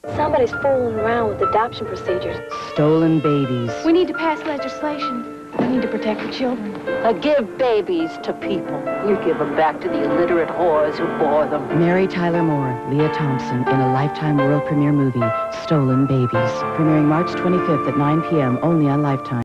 Somebody's fooling around with adoption procedures. Stolen babies. We need to pass legislation. We need to protect the children. Give babies to people. You give them back to the illiterate whores who bore them. Mary Tyler Moore, Leah Thompson in a Lifetime world premiere movie, Stolen Babies. Premiering March 25th at 9 p.m. only on Lifetime.